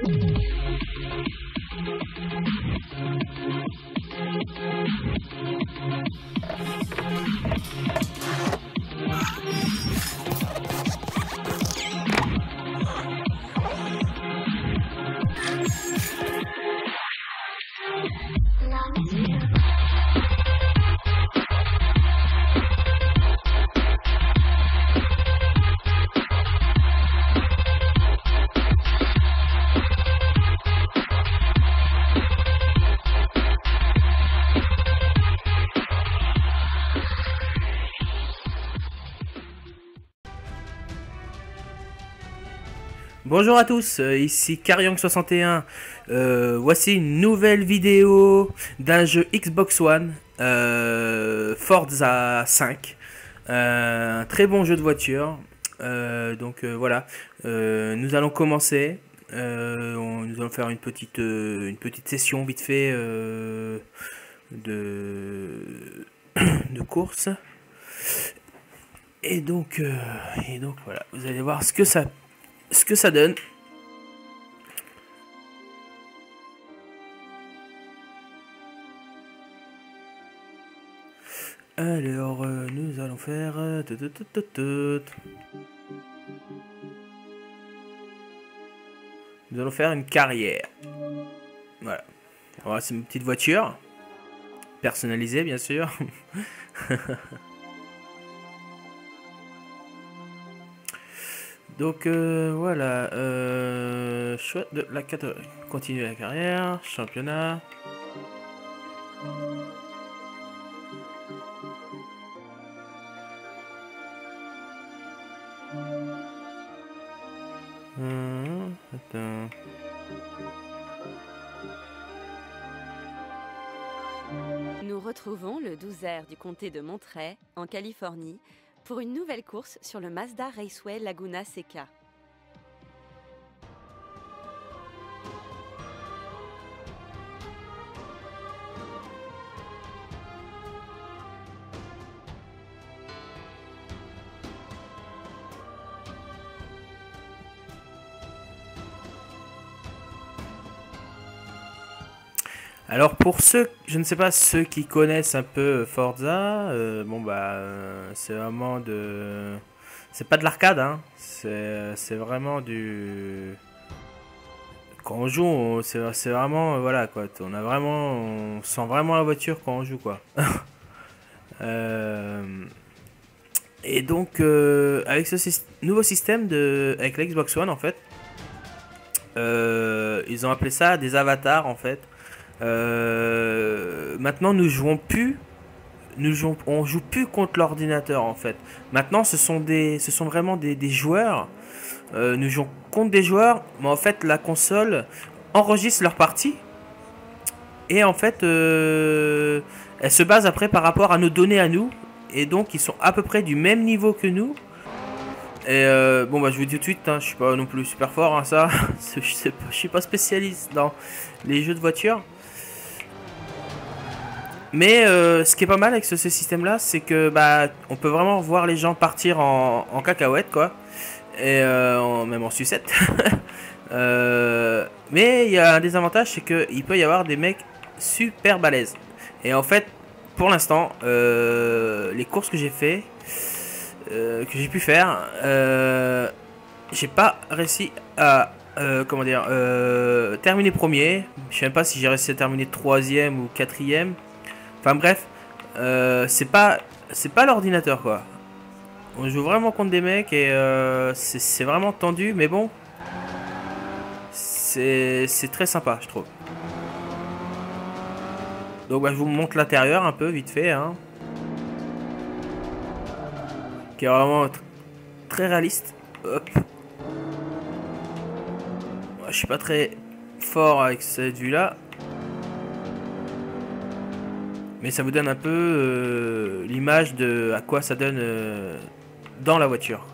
Bonjour à tous, ici Karyong61. Voici une nouvelle vidéo d'un jeu Xbox One, Forza 5. Un très bon jeu de voiture. Voilà, nous allons commencer. Nous allons faire une petite session vite fait de course. Et donc voilà, vous allez voir ce que ça donne. Alors, nous allons faire... Nous allons faire une carrière. Voilà. Voilà, c'est une petite voiture. Personnalisée, bien sûr. Donc voilà, choix de la catégorie. Continuer la carrière, championnat. Attends. Nous retrouvons le 12R du comté de Monterey, en Californie, pour une nouvelle course sur le Mazda Raceway Laguna Seca. Alors pour ceux, je ne sais pas, ceux qui connaissent un peu Forza, c'est vraiment c'est pas de l'arcade, hein. C'est vraiment du... Quand on joue, c'est vraiment, voilà quoi, on sent vraiment la voiture quand on joue quoi. Et donc avec ce nouveau système avec la Xbox One en fait, ils ont appelé ça des avatars en fait. Maintenant on joue plus contre l'ordinateur en fait. Maintenant ce sont vraiment des joueurs. Nous jouons contre des joueurs, mais en fait la console enregistre leur partie et en fait elle se base après par rapport à nos données à nous, et donc ils sont à peu près du même niveau que nous. Et je vous dis tout de suite, hein, je suis pas non plus super fort à ça. Je suis pas spécialiste dans les jeux de voiture. Mais ce qui est pas mal avec ce système là, c'est que on peut vraiment voir les gens partir en cacahuète quoi, et même en sucette. Mais il y a un désavantage, c'est qu'il peut y avoir des mecs super balèzes. Et en fait, pour l'instant, les courses que j'ai fait, que j'ai pu faire, j'ai pas réussi à terminer premier. Je sais même pas si j'ai réussi à terminer troisième ou quatrième. Enfin bref, c'est pas l'ordinateur quoi. On joue vraiment contre des mecs et c'est vraiment tendu, mais bon, c'est très sympa je trouve. Donc je vous montre l'intérieur un peu vite fait, hein, qui est vraiment très réaliste. Hop. Je suis pas très fort avec cette vue là, mais ça vous donne un peu l'image de à quoi ça donne dans la voiture.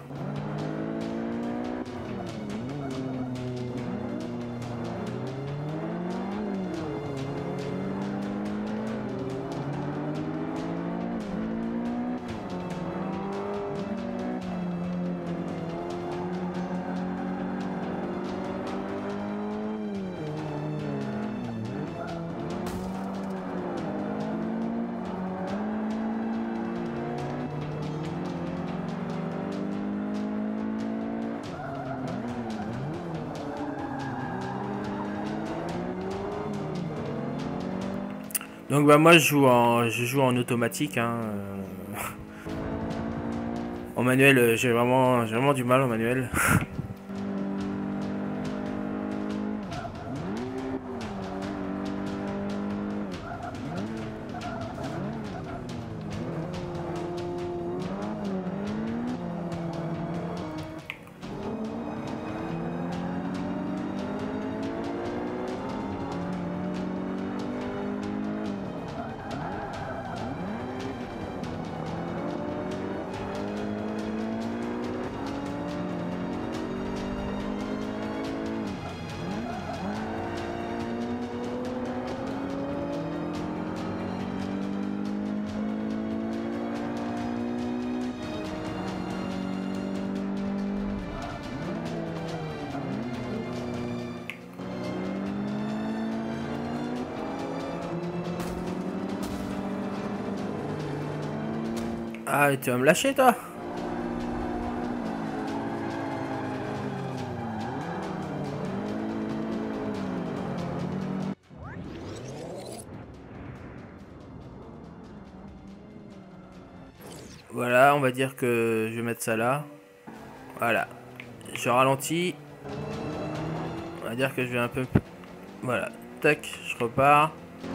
Donc bah moi je joue en automatique, hein. En manuel, j'ai vraiment du mal en manuel. Ah, tu vas me lâcher toi? Voilà, on va dire que je vais mettre ça là. Voilà. Je ralentis. On va dire que je vais un peu... Voilà. Tac, je repars.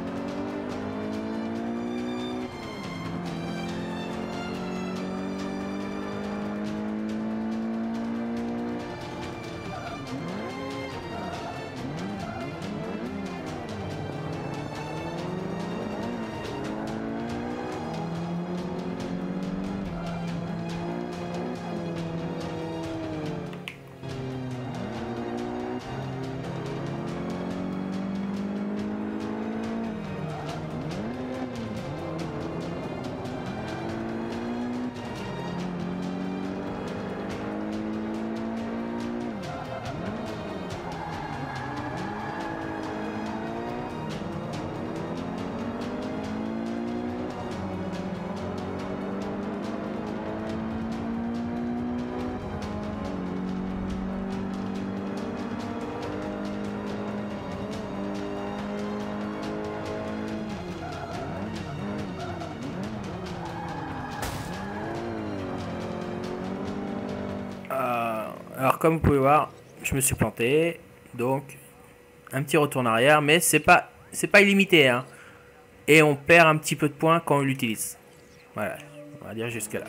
Alors comme vous pouvez voir, je me suis planté. Donc, un petit retour en arrière. Mais c'est pas illimité, hein. Et on perd un petit peu de points quand on l'utilise. Voilà, on va dire jusque là.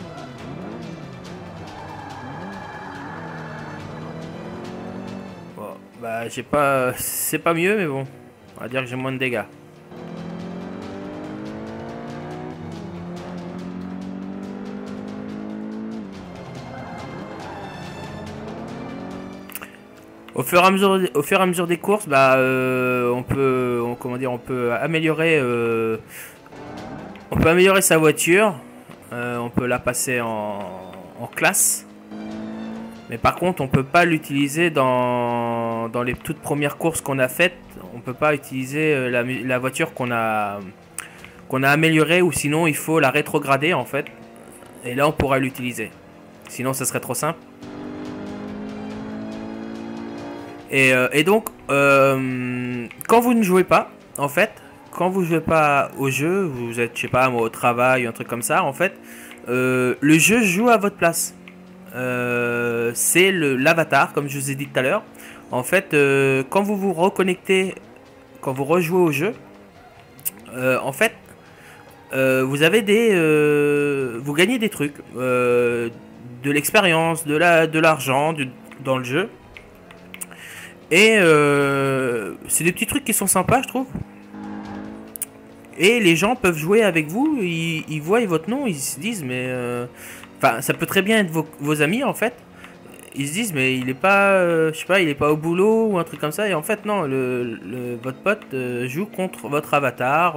Bon, bah j'ai pas... C'est pas mieux, mais bon. On va dire que j'ai moins de dégâts. Au fur et à mesure des courses, bah, comment dire, on peut améliorer sa voiture. On peut la passer en classe. Mais par contre, on peut pas l'utiliser dans les toutes premières courses qu'on a faites. On peut pas utiliser la voiture qu'on a améliorée, ou sinon il faut la rétrograder en fait. Et là, on pourra l'utiliser. Sinon, ça serait trop simple. Et donc, quand vous ne jouez pas, en fait, quand vous jouez pas au jeu, vous êtes, je sais pas, moi, au travail, un truc comme ça, en fait, le jeu joue à votre place. C'est l'avatar, comme je vous ai dit tout à l'heure. En fait, quand vous vous reconnectez, quand vous rejouez au jeu, en fait, vous avez vous gagnez des trucs, de l'expérience, de l'argent dans le jeu. Et c'est des petits trucs qui sont sympas, je trouve. Et les gens peuvent jouer avec vous, ils voient votre nom, ils se disent, mais... Enfin, ça peut très bien être vos amis, en fait. Ils se disent, mais il est pas... je sais pas, il est pas au boulot, ou un truc comme ça. Et en fait, non, votre pote joue contre votre avatar.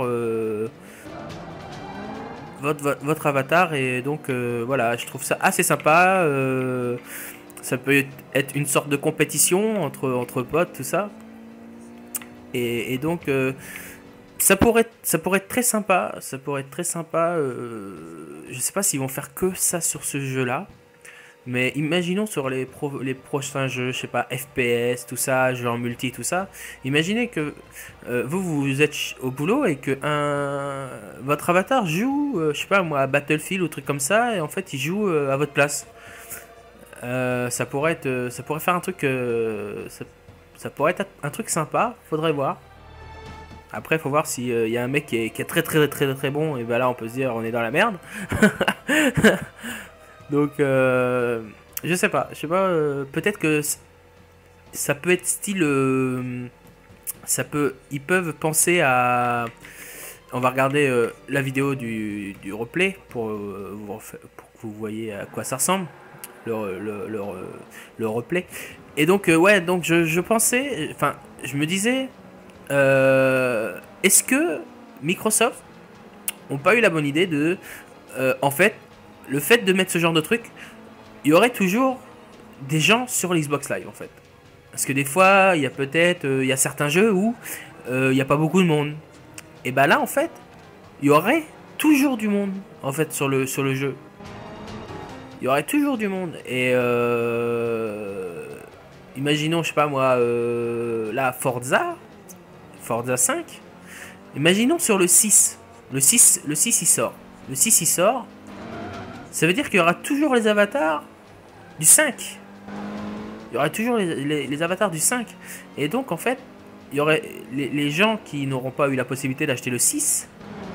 Votre avatar, et donc, voilà, je trouve ça assez sympa. Ça peut être une sorte de compétition entre potes, tout ça. Et donc, ça pourrait être très sympa. Ça pourrait être très sympa. Je sais pas s'ils vont faire que ça sur ce jeu-là. Mais imaginons sur les prochains jeux, je sais pas, FPS, tout ça, jeux en multi, tout ça. Imaginez que vous êtes au boulot et que votre avatar joue, je sais pas moi, à Battlefield ou truc comme ça, et en fait il joue à votre place. Ça pourrait faire un truc, ça pourrait être un truc sympa. Faudrait voir. Après, faut voir si y a un mec qui est très très très très bon, et ben là on peut se dire on est dans la merde. Donc, je sais pas, peut-être que ça peut être style, ils peuvent penser à, on va regarder la vidéo du replay pour que vous voyez à quoi ça ressemble, le replay. Et donc, ouais, donc je pensais, enfin, je me disais, est-ce que Microsoft ont pas eu la bonne idée de, en fait, le fait de mettre ce genre de truc, il y aurait toujours des gens sur l'Xbox Live en fait. Parce que des fois, il y a peut-être, il y a certains jeux où il n'y a pas beaucoup de monde. Et bah là en fait, il y aurait toujours du monde en fait sur le jeu. Il y aurait toujours du monde. Et imaginons, je sais pas moi, là Forza 5. Imaginons sur le 6. Le 6 il sort. Le 6 il sort. Ça veut dire qu'il y aura toujours les avatars du 5. Il y aura toujours les avatars du 5. Et donc, en fait, il y aurait les gens qui n'auront pas eu la possibilité d'acheter le 6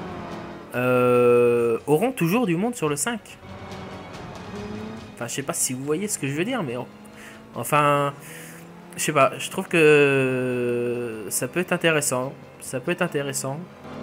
auront toujours du monde sur le 5. Enfin, je sais pas si vous voyez ce que je veux dire, mais enfin, je sais pas. Je trouve que ça peut être intéressant. Ça peut être intéressant.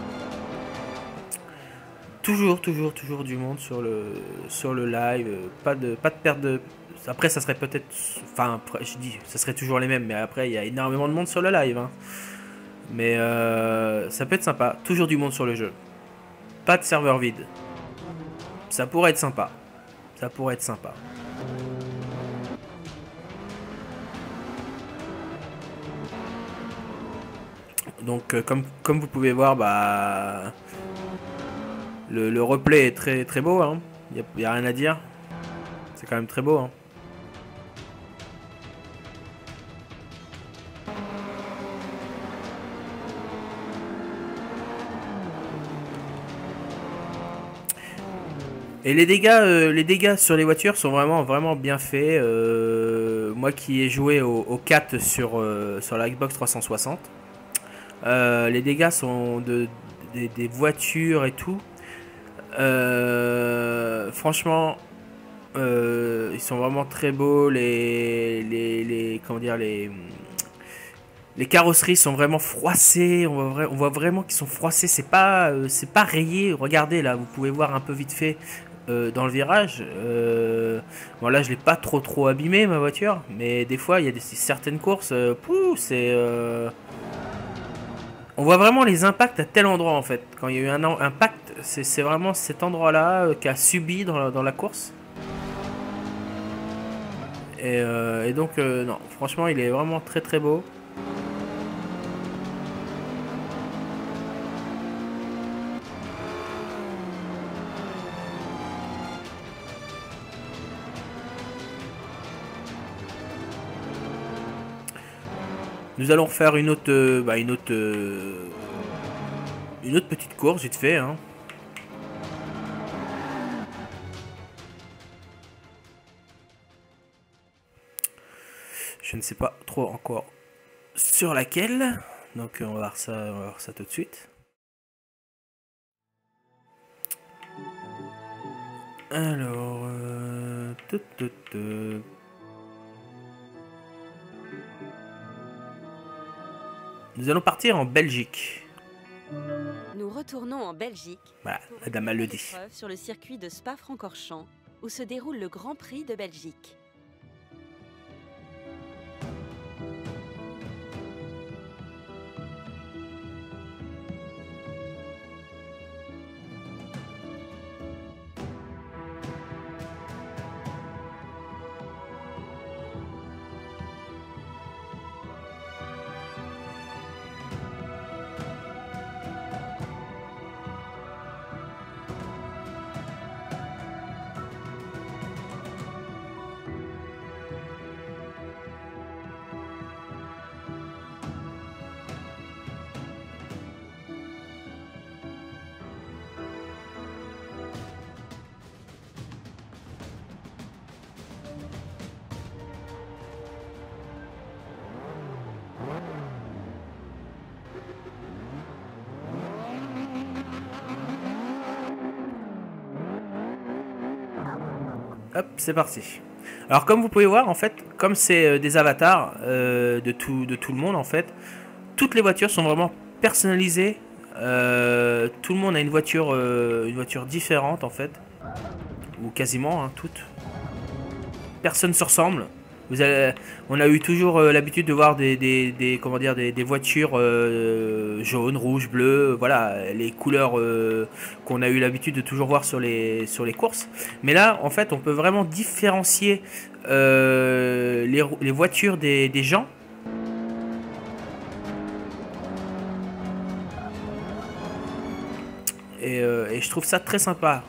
Toujours du monde sur le live, pas de perte de. Après, ça serait peut-être, enfin, je dis, ça serait toujours les mêmes, mais après, il y a énormément de monde sur le live, hein. Mais ça peut être sympa, toujours du monde sur le jeu, pas de serveur vide. Ça pourrait être sympa, ça pourrait être sympa. Donc, comme vous pouvez voir, bah. Le replay est très très beau, hein. Y a rien à dire. C'est quand même très beau, hein. Et les dégâts sur les voitures sont vraiment vraiment bien faits. Moi qui ai joué au 4 sur la Xbox 360, les dégâts sont des voitures et tout. Franchement, ils sont vraiment très beaux. Comment dire, les carrosseries sont vraiment froissées. On voit vraiment qu'ils sont froissés. C'est pas rayé. Regardez là, vous pouvez voir un peu vite fait dans le virage. Bon là, je l'ai pas trop abîmé ma voiture, mais des fois il y a certaines courses. On voit vraiment les impacts à tel endroit en fait. Quand il y a eu un impact, c'est vraiment cet endroit-là qui a subi dans la course. Et donc, non, franchement, il est vraiment très très beau. Nous allons faire une autre petite course vite fait, hein. Je ne sais pas trop encore sur laquelle. Donc on va voir ça tout de suite. Alors, nous allons partir en Belgique. Nous retournons en Belgique. Voilà, la dame le dit. Sur le circuit de Spa-Francorchamps, où se déroule le Grand Prix de Belgique. Hop, c'est parti. Alors comme vous pouvez voir, en fait, comme c'est des avatars de tout le monde, en fait, toutes les voitures sont vraiment personnalisées. Tout le monde a une voiture différente, en fait. Ou quasiment, hein, toutes. Personne ne se ressemble. On a eu toujours l'habitude de voir comment dire, des voitures jaunes, rouges, bleues, voilà, les couleurs qu'on a eu l'habitude de toujours voir sur les courses. Mais là, en fait, on peut vraiment différencier les voitures des gens. Et je trouve ça très sympa.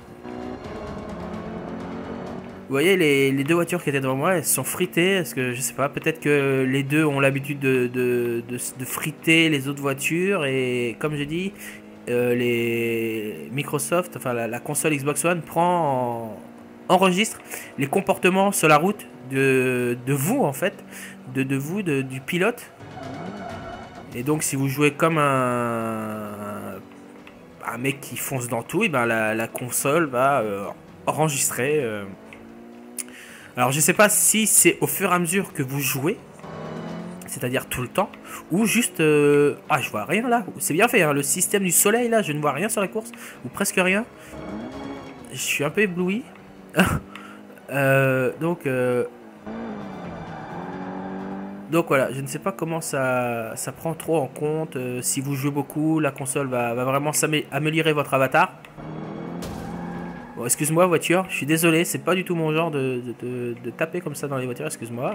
Vous voyez, les deux voitures qui étaient devant moi, elles sont fritées. Est-ce que, je sais pas, peut-être que les deux ont l'habitude de friter les autres voitures. Et comme j'ai dit, les Microsoft, enfin la console Xbox One enregistre les comportements sur la route de vous, en fait. De vous, du pilote. Et donc, si vous jouez comme un mec qui fonce dans tout, et ben la console va enregistrer. Alors je sais pas si c'est au fur et à mesure que vous jouez, c'est-à-dire tout le temps, ou juste... Ah, je vois rien là, c'est bien fait, hein, le système du soleil là, je ne vois rien sur la course, ou presque rien. Je suis un peu ébloui. Donc voilà, je ne sais pas comment ça prend trop en compte. Si vous jouez beaucoup, la console va vraiment améliorer votre avatar. Bon, excuse-moi voiture, je suis désolé, c'est pas du tout mon genre de taper comme ça dans les voitures, excuse-moi.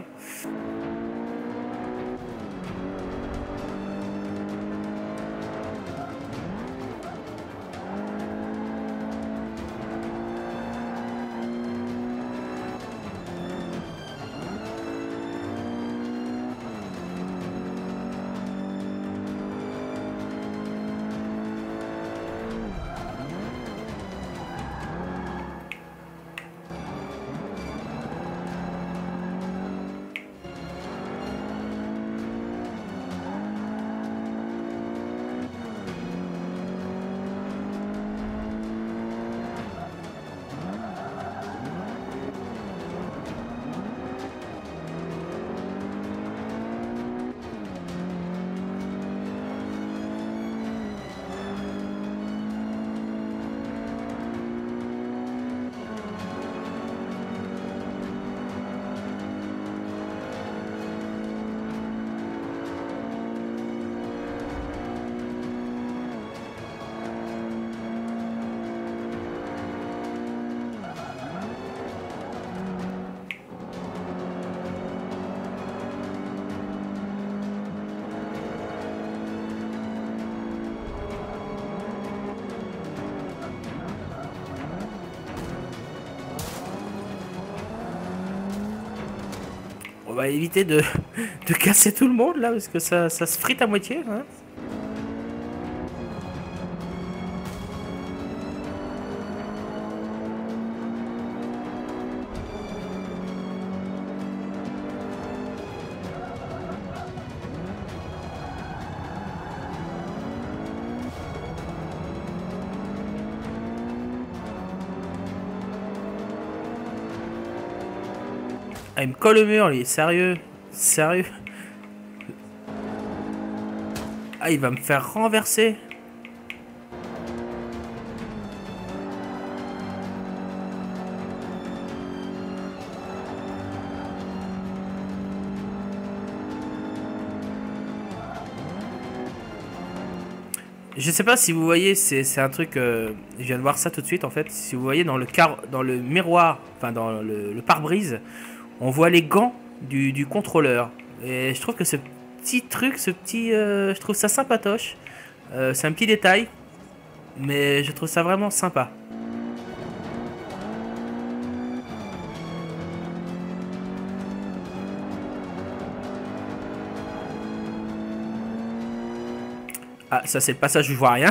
On va éviter de casser tout le monde là, parce que ça se frite à moitié, hein. Ah, il me colle au mur, lui, sérieux? Sérieux? Ah, il va me faire renverser. Je sais pas si vous voyez, c'est un truc, je viens de voir ça tout de suite en fait. Si vous voyez dans le miroir, enfin dans le pare-brise, on voit les gants du contrôleur. Et je trouve que ce petit truc, je trouve ça sympatoche. C'est un petit détail, mais je trouve ça vraiment sympa. Ah, ça c'est le passage où je vois rien.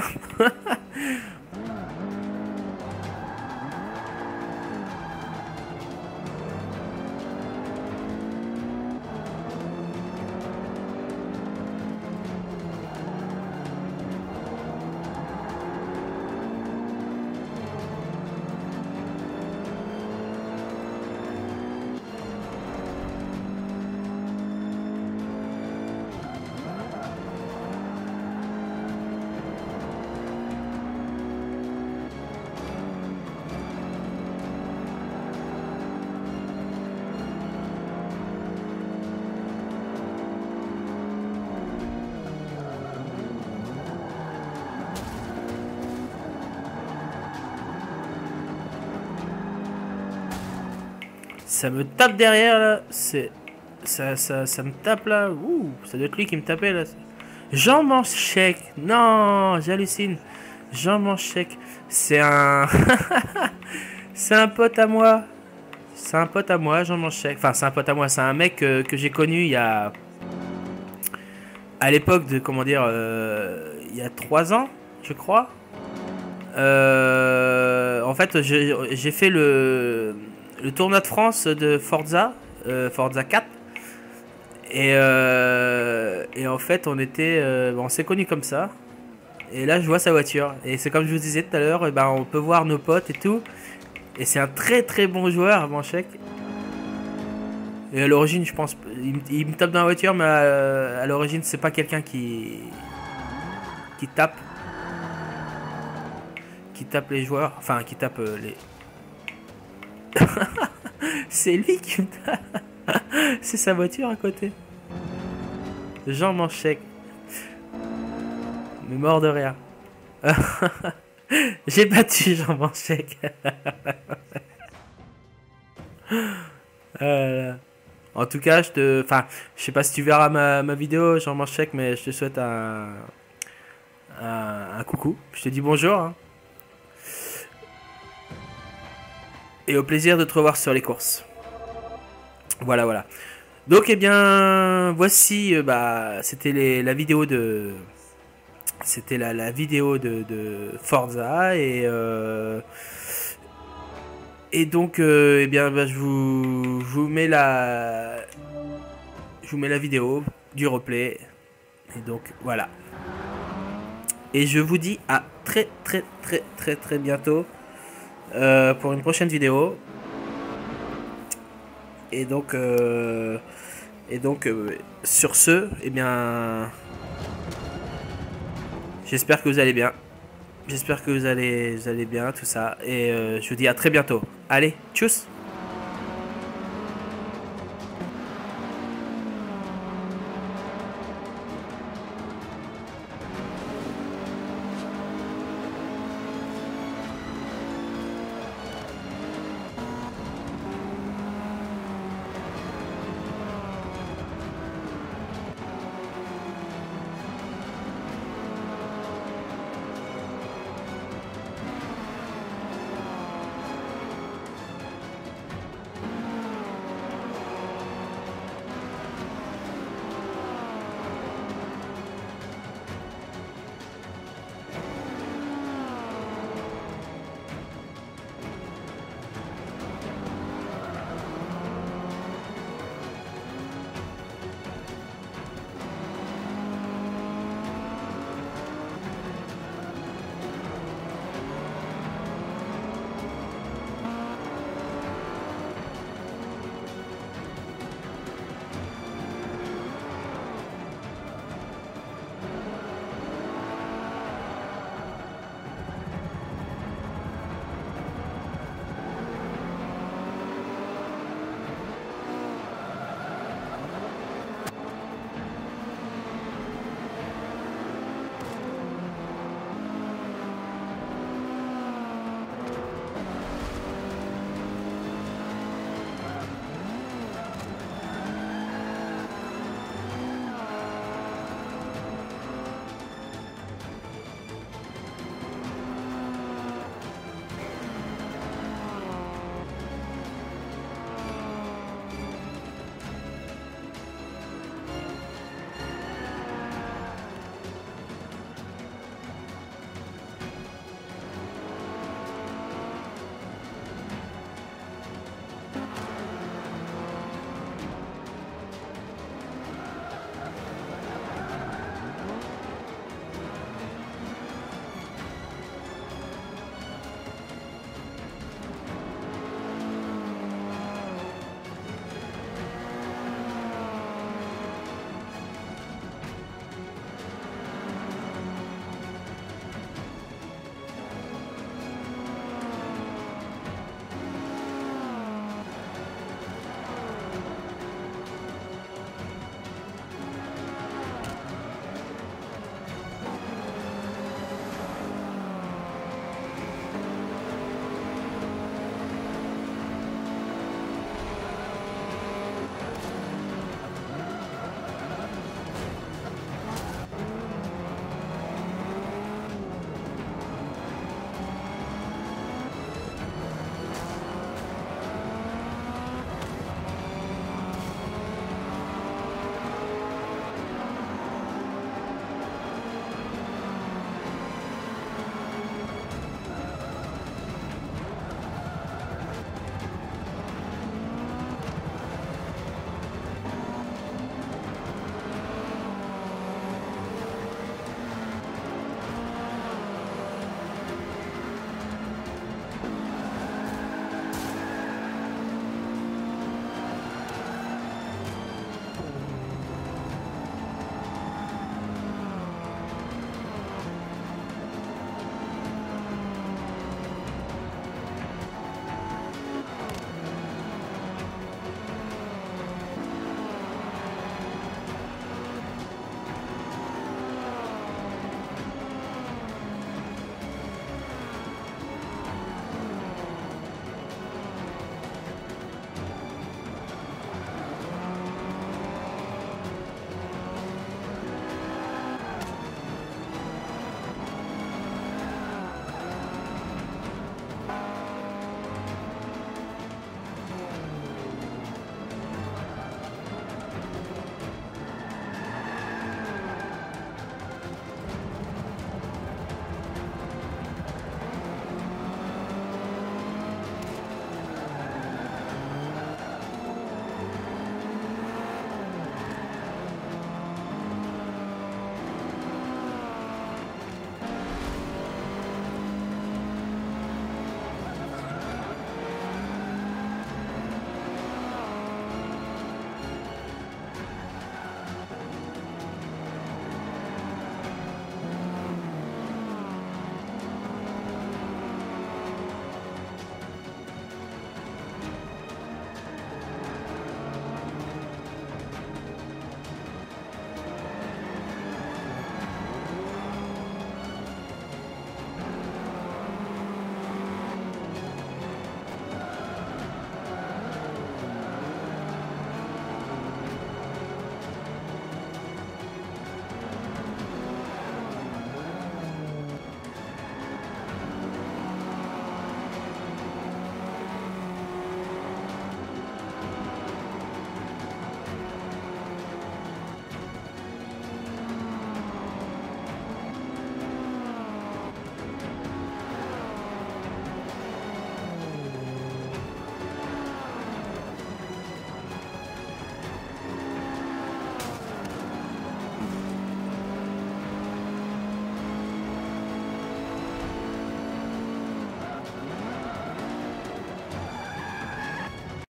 Ça me tape derrière là. Ça me tape là. Ouh, ça doit être lui qui me tapait là. Jean Manchec. Non, j'hallucine. Jean Manchec. C'est un... c'est un pote à moi. C'est un pote à moi, Jean Manchec. Enfin, c'est un pote à moi. C'est un mec que j'ai connu il y a... À l'époque de, comment dire... il y a 3 ans, je crois. En fait, j'ai fait le tournoi de France de Forza. Forza 4. Et en fait, on s'est connus comme ça. Et là, je vois sa voiture. Et c'est comme je vous disais tout à l'heure, ben, on peut voir nos potes et tout. Et c'est un très très bon joueur, Manchec. Et à l'origine, je pense, il me tape dans la voiture, mais à l'origine, c'est pas quelqu'un qui tape. Qui tape les joueurs. Enfin, qui tape les... C'est lui qui me tape. C'est sa voiture à côté. Jean Manchec. Mais mort de rire. J'ai battu Jean Manchec. En tout cas, enfin, je sais pas si tu verras ma vidéo, Jean Manchec, mais je te souhaite un coucou. Je te dis bonjour. Hein. Et au plaisir de te revoir sur les courses. Voilà, voilà. Donc, eh bien, voici, c'était la vidéo de... C'était la vidéo de Forza et donc eh bien je vous mets la vidéo du replay et donc voilà. Et je vous dis à très bientôt pour une prochaine vidéo. Et donc sur ce, eh bien j'espère que vous allez bien. J'espère que vous allez bien, tout ça. Et je vous dis à très bientôt. Allez, tchuss!